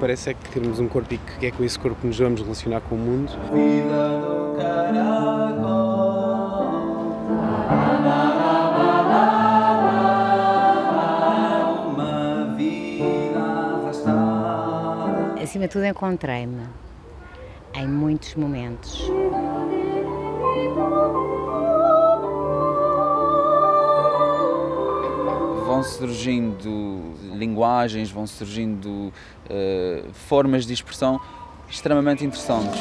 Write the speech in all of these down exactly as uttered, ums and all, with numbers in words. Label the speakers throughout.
Speaker 1: parece é que temos um corpo e que é com esse corpo que nos vamos relacionar com o mundo.
Speaker 2: Acima de tudo, encontrei-me em muitos momentos.
Speaker 3: Vão surgindo linguagens, vão surgindo uh, formas de expressão extremamente interessantes.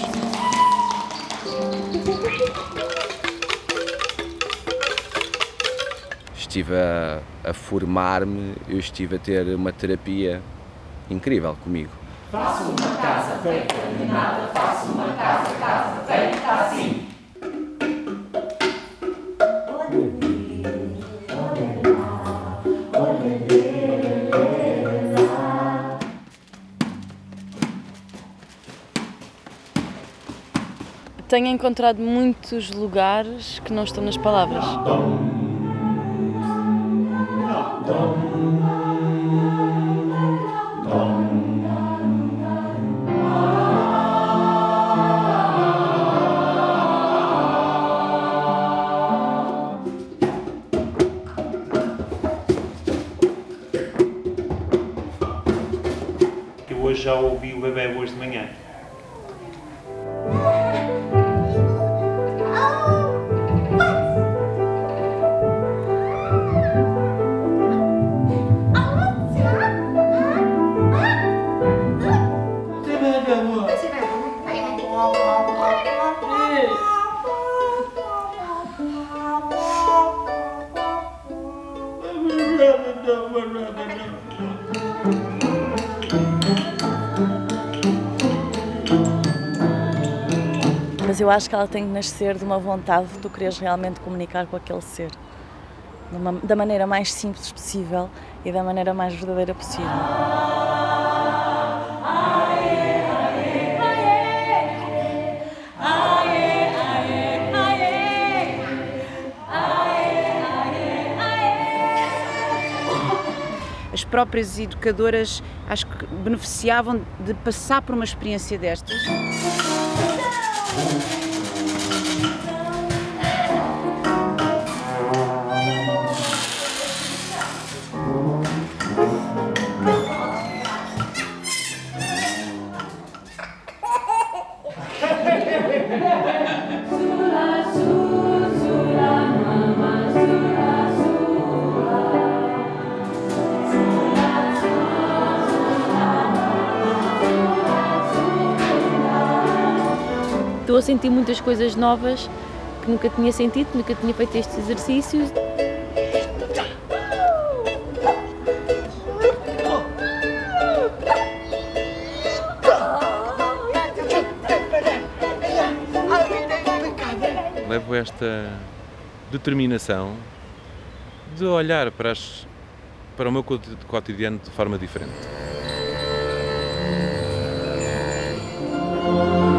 Speaker 4: Estive a, a formar-me, eu estive a ter uma terapia incrível comigo.
Speaker 5: Faço uma casa feita de nada, faço uma casa, casa feita assim.
Speaker 6: Tenho encontrado muitos lugares que não estão nas palavras.
Speaker 7: Eu hoje já ouvi o bebê hoje de manhã.
Speaker 6: Mas eu acho que ela tem que nascer de uma vontade de tu quereres realmente comunicar com aquele ser. Da maneira mais simples possível e da maneira mais verdadeira possível.
Speaker 8: As próprias educadoras acho que beneficiavam de passar por uma experiência destas.
Speaker 6: Estou a sentir muitas coisas novas que nunca tinha sentido, nunca tinha feito estes exercícios.
Speaker 9: Levo esta determinação de olhar para, as, para o meu cotidiano de forma diferente.